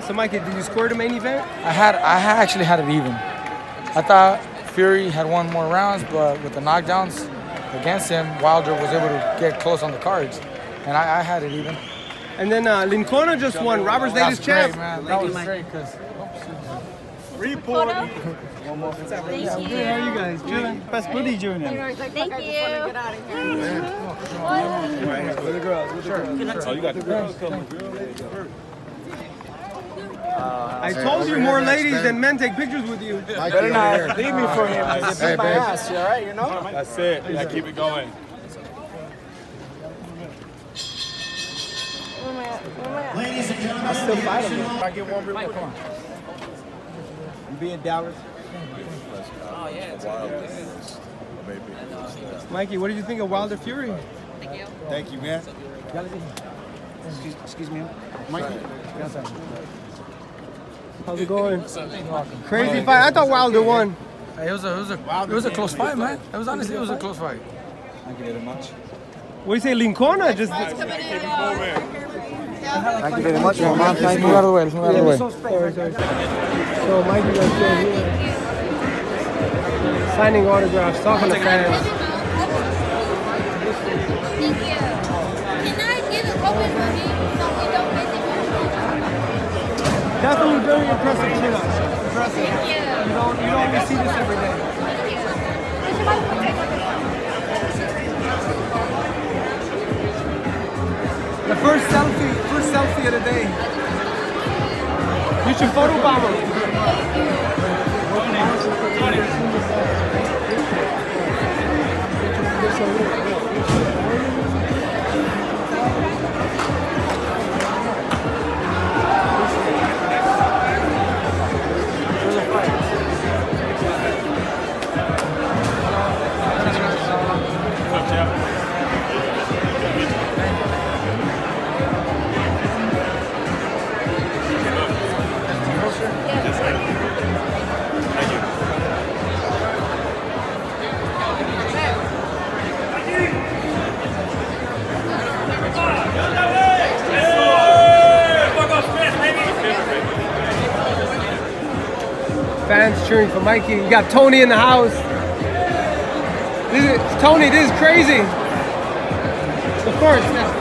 So, Mikey, did you score the main event? I actually had it even. I thought Fury had won more rounds, but with the knockdowns against him, Wilder was able to get close on the cards, and I had it even. And then Lincona just won Robert's latest champ. Man. That was great because. Report. One more. Thank you. How are you guys? Chilling? Best buddy, Junior. Thank you. Get out of here. With the girls. With the girls. Oh, you got the girls coming. I told you more ladies than men take pictures with you. Better not leave me for him. You beat my ass, you all right? You know? That's it. Yeah, keep it going. Ladies and gentlemen, I still fight him. I get one real quick. You being Dallas? Oh, yeah. Mikey, what did you think of Wilder Fury? Thank you. Thank you, man. Excuse me. Mikey. How's it going? Crazy fight. I thought Wilder won. It was a close fight, man. It was honestly a close fight. Thank you very much. What do you say, Lincona? Just. Thank you very much, man. Let's move out of the way. Let's move out of the way. So Mikey Garcia here, signing autographs, talking to fans. Thank you. Can I get a open money so we don't miss it? Definitely very impressive chin-ups. Impressive. Thank you. You don't always see this every day. Thank you. The first selfie of the day. You should photobomb him. Fans cheering for Mikey. You got Tony in the house. Tony, this is crazy. Of course.